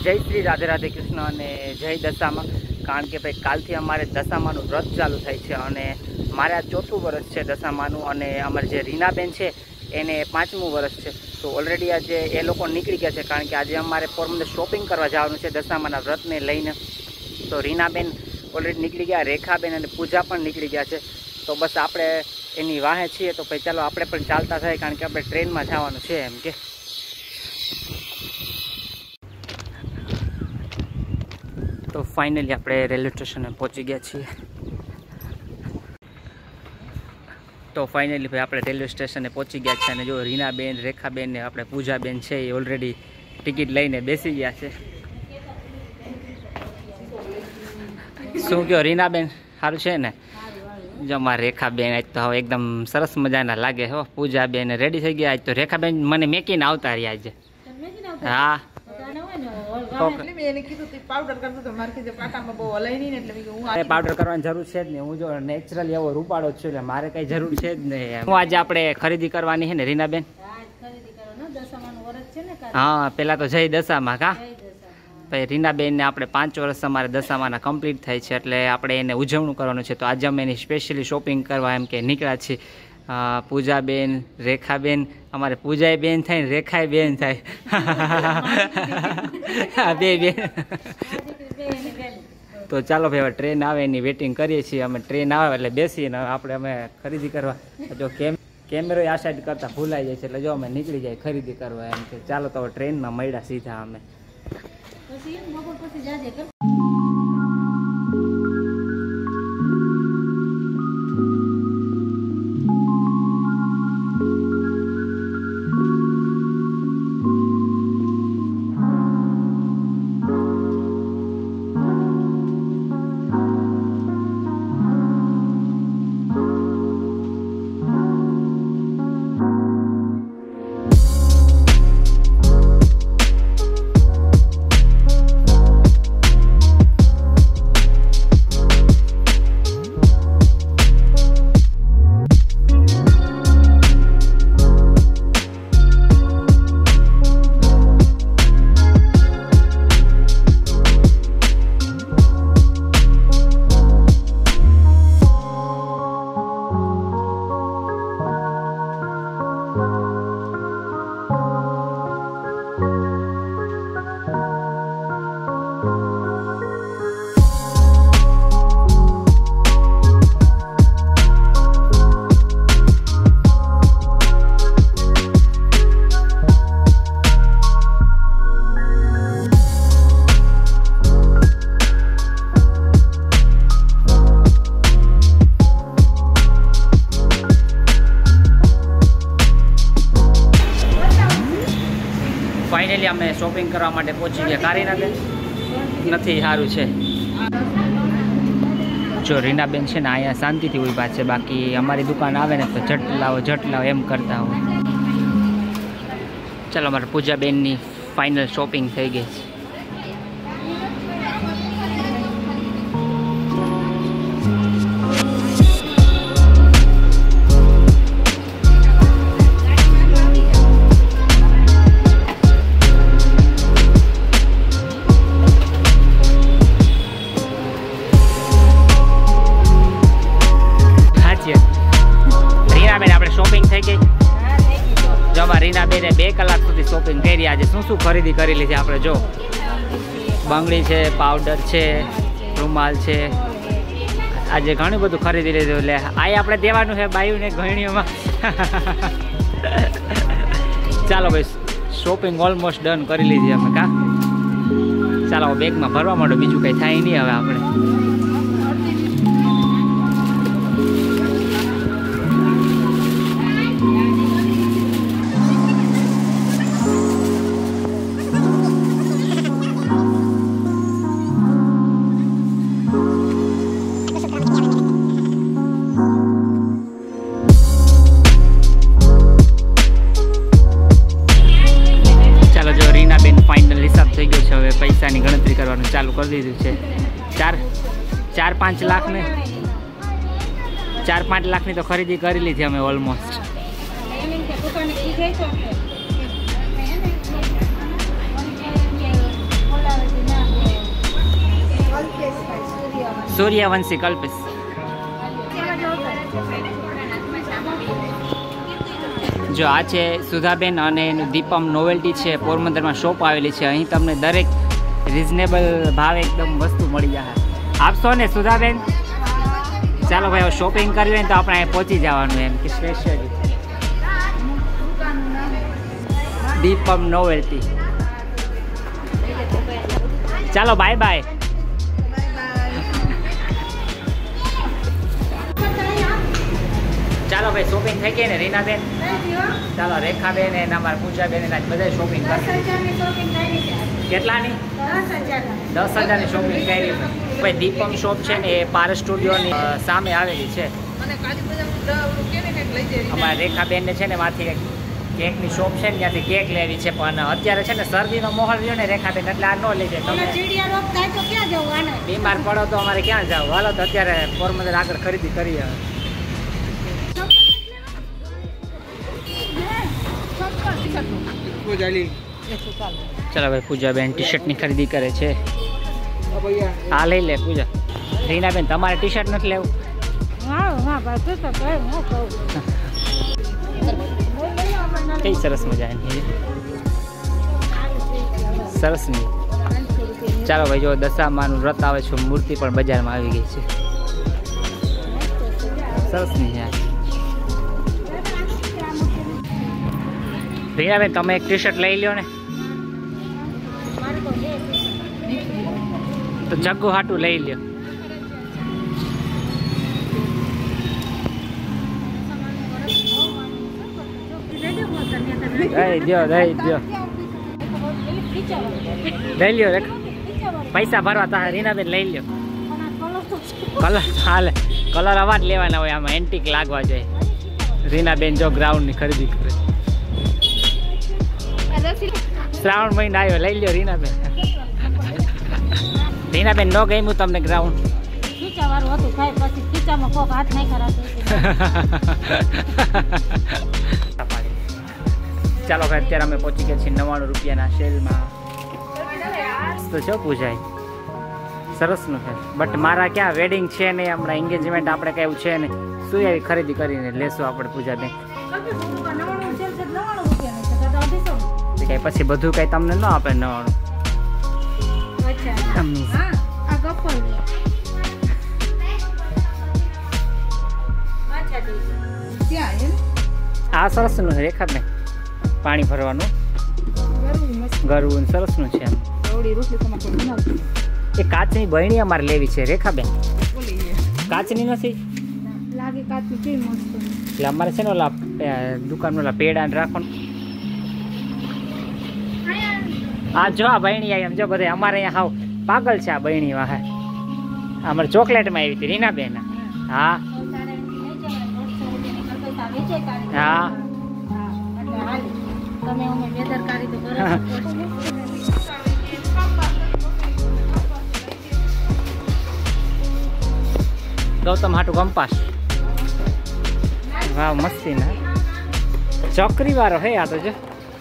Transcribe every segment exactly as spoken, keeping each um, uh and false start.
જય શ્રી રાધે રાધે કૃષ્ણ અને જય દશામાં। કારણ કે ભાઈ કાલથી અમારે દશામાનું વ્રત ચાલુ થાય છે અને મારે આ ચોથું વર્ષ છે દશામાનું અને અમારે જે રીનાબેન છે એને પાંચમું વર્ષ છે। તો ઓલરેડી આજે એ લોકો નીકળી ગયા છે કારણ કે આજે અમારે પોરબંદર શોપિંગ કરવા જવાનું છે દશામાના વ્રતને લઈને। તો રીનાબેન ઓલરેડી નીકળી ગયા, રેખાબેન અને પૂજા પણ નીકળી ગયા છે। તો બસ આપણે એની વાહે છીએ તો ભાઈ ચાલો આપણે પણ ચાલતા થાય કારણ કે આપણે ટ્રેનમાં જવાનું છે એમ કે। તો ફાઇનલી આપણે રેલવે સ્ટેશને પહોંચી ગયા છીએ। તો ફાઇનલી ભાઈ આપણે રેલવે સ્ટેશને પહોંચી ગયા છે અને જો રીનાબેન, રેખાબેન ને આપણે પૂજાબેન છે એ ઓલરેડી ટિકિટ લઈને બેસી ગયા છે। શું કહો રીનાબેન, સારું છે ને? જો અમારા રેખાબેન આજ તો હવે એકદમ સરસ મજાના લાગે હો। પૂજાબેન રેડી થઈ ગયા આજ તો। રેખાબેન મને મેકીને આવતા રહ્યા આજે। હા પાવડર કરવાની જરૂર છે જ નહીં, હું જો નેચરલી એવો રૂપાળો જ છું એટલે મારે કઈ જરૂર છે જ નહીં। હું આજે આપણે ખરીદી કરવાની છે ને રીનાબેન? હા પેલા તો જય દશામાં કા ભાઈ રીનાબેન ને આપણે પાંચ વર્ષ અમારે દશામાના કમ્પ્લીટ થાય છે એટલે આપણે એને ઉજવણું કરવાનું છે। તો આજે અમે એની સ્પેશિયલી શોપિંગ કરવા એમ કે નીકળ્યા છીએ। પૂજાબેન, રેખાબેન, અમારે પૂજાએ બેન થાય ને રેખાએ બેન થાય બે બેન। તો ચાલો ભાઈ હવે ટ્રેન આવે એની વેઇટિંગ કરીએ છીએ અમે। ટ્રેન આવે એટલે બેસીને આપણે અમે ખરીદી કરવા જો કેમ કેમેરો આ સાઈડ કરતા ભૂલાઈ જાય છે એટલે જો અમે નીકળી જાય ખરીદી કરવા એમ કે ચાલો તો ટ્રેનમાં મળ્યા સીધા અમે। ફાઇનલી અમે શોપિંગ કરવા માટે પહોંચી ગયા। કા રીનાબેન નથી સારું છે જો રીનાબેન છે ને અહીંયા શાંતિથી ઊભા છે, બાકી અમારી દુકાન આવે ને તો ઝટ લાવો ઝટ લાવો એમ કરતા હોય। ચાલો અમારે પૂજાબેનની ફાઇનલ શોપિંગ થઈ ગઈ છે। શોપિંગ થઈ ગઈ જો અમારે રીનાબેને બે કલાક સુધી શોપિંગ કરી। આજે શું શું ખરીદી કરી લીધી આપણે જો બંગડી છે, પાવડર છે, રૂમાલ છે, આજે ઘણું બધું ખરીદી લીધું એટલે આ આપણે દેવાનું છે બાયુને ગયણીઓમાં। ચાલો ભાઈ શોપિંગ ઓલમોસ્ટ ડન કરી લીધી અમે કા। ચાલો બેગમાં ભરવા માંડો, બીજું કંઈ થાય નહીં હવે આપણે। પૈસાની ગણતરી કરવાનું ચાલુ કરી દીધું છે। ચાર ચાર પાંચ લાખ ને ચાર પાંચ લાખની તો ખરીદી કરી લીધી અમે ઓલમોસ્ટ। સૂર્યવંશી કલ્પેશ. જો આ છે સુધાબેન અને એનું દીપમ નોવેલ્ટી છે. પોરબંદરમાં શોપ આવેલી છે. અહીં તમને દરેક રિઝનેબલ ભાવે એકદમ વસ્તુ મળી જાય. આપશો ને સુધાબેન? ચાલો ભાઈ, હવે શોપિંગ કરવી હોય ને તો આપણે અહીં પહોંચી જવાનું એમ કે સ્પેશિયલી દીપમ નોવેલ્ટી. ચાલો બાય બાય. ચાલો ભાઈ, શોપિંગ થઈ ગઈ ને રીનાબેન? ચાલો રેખાબેન અને અમારા પૂજાબેન એના બધા શોપિંગ કરશે. કેટલાની? દસ હજારની શોપિંગ કરી. ભાઈ દીપમ શોપ છે ને એ પારસ સ્ટુડિયોની સામે આવેલી છે. અમારા રેખાબેનને છે ને માંથી કેકની શોપ છે ને ત્યાંથી કેક લેવી છે, પણ અત્યારે છે ને શરદીનો માહોલ રહ્યો ને રેખાબેન, એટલે આ ન લઈ જાય. તમે બીમાર પડો તો અમારે ક્યાં જાવ? હાલો તો અત્યારે પોરબંદર આગળ ખરીદી કરીએ. ચાલો ભાઈ, પૂજાબેન ટી શર્ટની ખરીદી કરે છે. હા લઈ લે પૂજા. રીનાબેન તમારે ટી શર્ટ નથી લેવું? કઈ સરસ મજાની સરસ નહીં. ચાલો ભાઈ, જો દશામાનું વ્રત આવે છે, મૂર્તિ પણ બજારમાં આવી ગઈ છે. સરસ નહીં યાર. રીનાબેન તમે એક ટી શર્ટ લઈ લ્યો ને, તો જગ્ગુ હાટું લઈ લ્યો. દઈ દો દઈ દો લઈ લ્યો. પૈસા ભરવા તા રીનાબેન લઈ લ્યો. કલર હાલે, કલર અવાજ લેવાના હોય આમાં, એન્ટિક લાગવા જોઈએ. રીનાબેન જો ગ્રાઉન્ડની ખરીદી કરે. શ્રાવણ મહિનો આવ્યો, લઈ લ્યો રીનાબેન. રીનાબેન ન ગમ્યું તમને ગ્રાઉન્ડ? ચાલો ભાઈ, અત્યારે અમે પહોંચી ગયા છીએ નવ્વાણું રૂપિયાના સેલમાં. તો જો પૂજાય સરસનું છે, બટ મારા ક્યાં વેડિંગ છે ને હમણાં એન્ગેજમેન્ટ આપણે કઈ એવું છે ને, શું એવી ખરીદી કરીને લેશું આપણે પૂજાબેન? કઈ પછી બધું કઈ તમને ન આપે નવાણું? આ સરસ નું છે રેખાબેન, પાણી ભરવાનું ગરવું સરસ નું છે. એ કાચની બરણી અમારે લેવી છે રેખાબેન. કાચની નથી એટલે અમારે છે ને ઓલા દુકાન ઓલા પેડા રાખવાનું. હા જો આ બહેણી આવી એમ જો બધા અમારે અહીંયા હાવ પાગલ છે આ બહેણી વાહે. અમારે ચોકલેટમાં આવી હતી રીનાબેન. હા હા ગૌતમ હાટું કંપાસ. વાહ મસ્તી ના ચોકરી વાળો હે આ તો. જો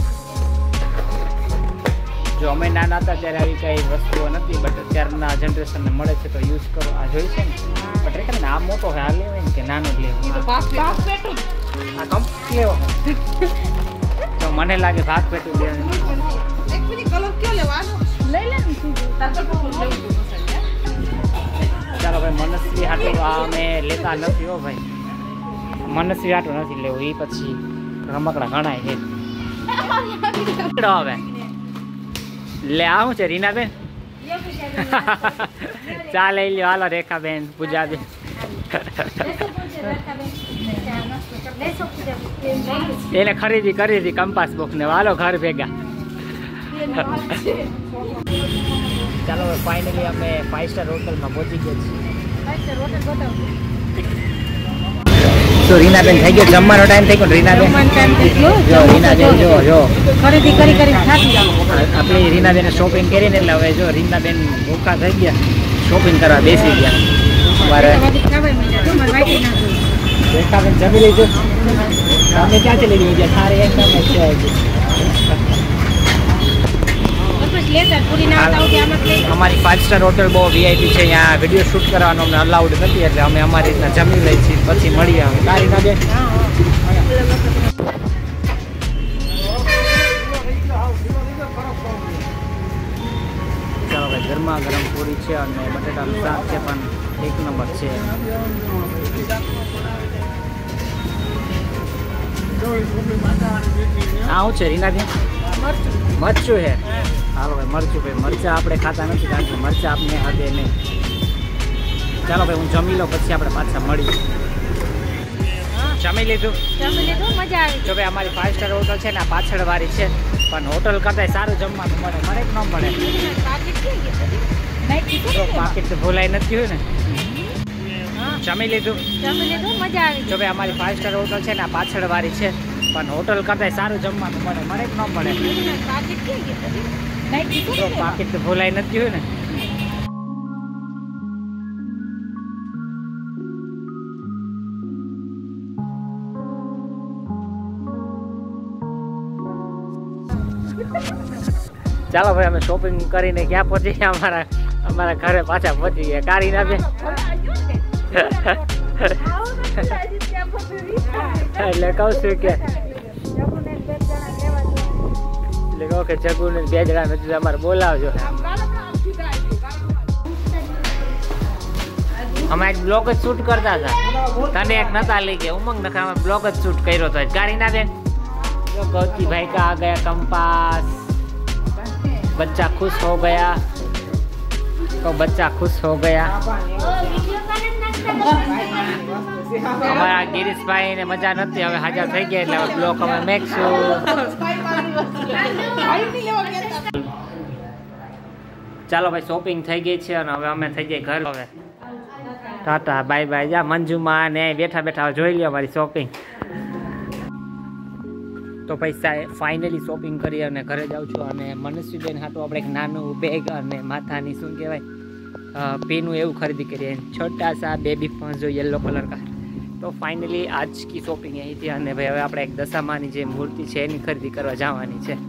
જો અમે નાના હતા ત્યારે આવી કઈ વસ્તુઓ નથી, બટ અત્યારના જનરેશનને મળે છે તો યુઝ કરો. આ જોઈ છે ને, બટ રેખા ને આ મોટો હોય, આ લેવાય ને કે નાનો જ લેવો? આ કમ લેવો તો મને લાગે ભાગ પેટું લેવાનું. ચાલો ભાઈ, મનસ્વી હાટું આ અમે લેતા નથી હો ભાઈ. મનસ્વી હાટું નથી લેવું, એ પછી રમકડા ઘણા છે. હવે લે આવું છે રીનાબેન? ચા લઈ લ્યો હાલો રેખાબેન, પૂજાબેન. એને ખરીદી કરી હતી કંપાસ બોક્સ ને, હાલો ઘર ભેગા. ચાલો ફાઇનલી અમે ફાઈવ સ્ટાર હોટલમાં પહોંચી ગયા છીએ. તો રીનાબેન થઈ ગયો જમવાનો ટાઈમ થઈ ગયો. રીનાબેન જો રીનાબેન જો જો ખરીદી કરી કરી થાકી જાવ. આપણે રીનાબેને શોપિંગ કરીને એટલે હવે જો રીનાબેન ભૂખા થઈ ગયા, શોપિંગ કરવા બેસી ગયા. મારે રેખાબેન જમી લીધું. તમે ક્યાંથી લઈ લીધું? સારી એક નામ છે અમારી ફાઇવ સ્ટાર હોટલ બહુ વીઆઈપી છે, અહીંયા વિડીયો શૂટ કરવાનો અમને અલાઉડ નથી, એટલે અમે અમારી રીતના જમી લઈએ છીએ, પછી મળીએ અમે તારી ના બે. ચાલો ભાઈ, ગરમા ગરમ પૂરી છે અને બટેટાનું શાક છે, પણ એક નંબર છે. આ શું છે રીનાબેન? મરચું છે. હાલો ભાઈ, મરચું ભાઈ, મરચા આપણે ખાતા નથી, કારણ કે મરચા આપને હદે નહીં. ચાલો ભાઈ, હું જમી લઉં, પછી આપણે પાછા મળીએ. જમી લીધું? જમી લીધું, મજા આવી. જો ભાઈ, અમારી ફાઇવ સ્ટાર હોટલ છે ને, આ પાછળ વાળી છે, પણ હોટલ કરતા સારું જમવાનું મળે. મળે કે ન મળે? પાકીટ તો ભૂલાઈ નથી હોય ને. જમી લીધું? જમી લીધું, મજા આવી. જો ભાઈ, અમારી ફાઇવ સ્ટાર હોટલ છે ને, આ પાછળ વાળી છે, પણ હોટલ કરતા સારું જમવાનું મળે. મળે કે ન મળે? પાકીટ તો ભૂલાઈ નથી હોય ને. ચાલો ભાઈ, અમે શોપિંગ કરીને ક્યાં પહોંચી ગયા? અમારા અમારા ઘરે પાછા પહોંચી ગયા. કારી ના બે એટલે કહું છું કે એટલે કહું કે જગુ ને બે જણા નથી, અમારે બોલાવજો. અમે એક બ્લોગ જ શૂટ કરતા હતા, તને એક નતા લઈ ગયા ઉમંગ નખા, અમે બ્લોગ જ શૂટ કર્યો હતો. કારી ના બેન, गौती भाई का आ गया कंपास, बच्चा खुश हो गया, तो बच्चा खुश हो गया. हमारा गिरीश भाई ने मजा नहीं, હવે હાજર થઈ ગયા, એટલે બ્લોક અમે મેકશું. ચાલો ભાઈ, શોપિંગ થઈ ગઈ છે અને હવે અમે થઈ ગઈ ઘર. હવે ટાટા બાય બાય. જા મંજુમાં ને બેઠા બેઠા જોઈ લ્યો અમારી શોપિંગ. તો પૈસા ફાઇનલી શોપિંગ કરી અને ઘરે જાઉં છું, અને મનસ્વીબેન હાટું આપણે એક નાનું બેગ અને માથાની શું કહેવાય પીનું એવું ખરીદી કરીએ, છોટા સા બેબી પર્સ જો येलो कलर का. તો ફાઇનલી આજ કી શોપિંગ અહીં થી, અને ભાઈ હવે આપણે એક દશામાની જે મૂર્તિ છે એની ખરીદી કરવા જવાની છે.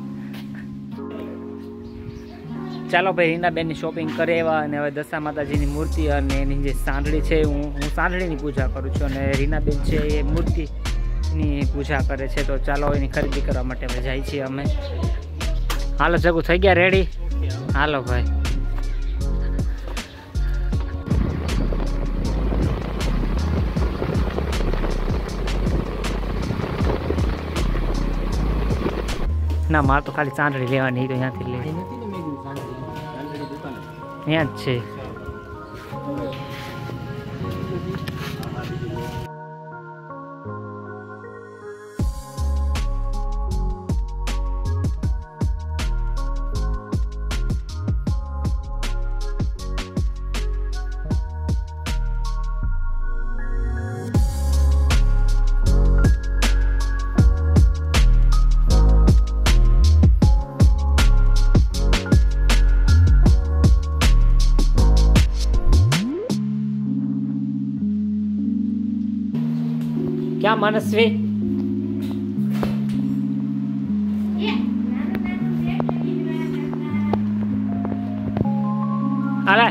ચાલો ભાઈ, રીનાબેનની શોપિંગ કરે એવા, અને હવે દશા માતાજીની મૂર્તિ અને એની જે સાંઢળી છે, હું હું સાંઢળીની પૂજા કરું છું, અને રીનાબેન છે એ મૂર્તિની પૂજા કરે છે. તો ચાલો એની ખરીદી કરવા માટે અમે જાય છીએ અમે. હાલો જગુ, થઈ ગયા રેડી? હાલો ભાઈ. ના, મારે તો ખાલી ચાંદડી લેવાની, તો ત્યાંથી લે, ત્યાં જ છે. क्या मनस्वी? अरे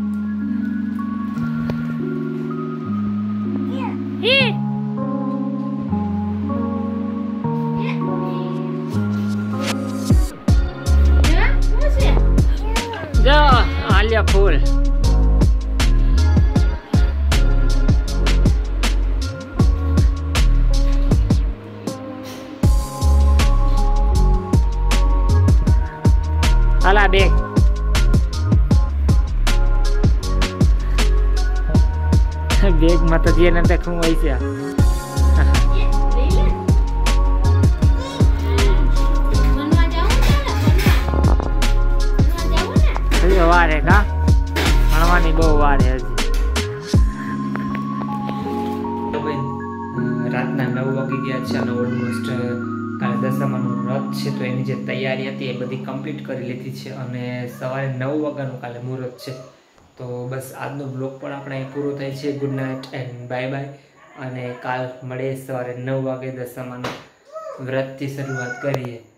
जो आलिया फूल अला बेग बेग में तो जे न देखूं वैसे વાર હે કા ભણવાની બહુ વાર હે હજી. રાતના નવ વાગી ગયા છે અને ઓલમોસ્ટ કાલે દશામાનું વ્રત છે, તો એની જે તૈયારી હતી એ બધી કમ્પ્લીટ કરી લીધી છે, અને સવારે નવ વાગ્યાનું કાલે મુહૂર્ત છે. તો બસ આજનો બ્લોગ પણ આપણે અહીં પૂરો થાય છે. Good night and bye bye, અને કાલ મળે સવારે નવ વાગે દશામાનું વ્રતથી શરૂઆત કરીએ.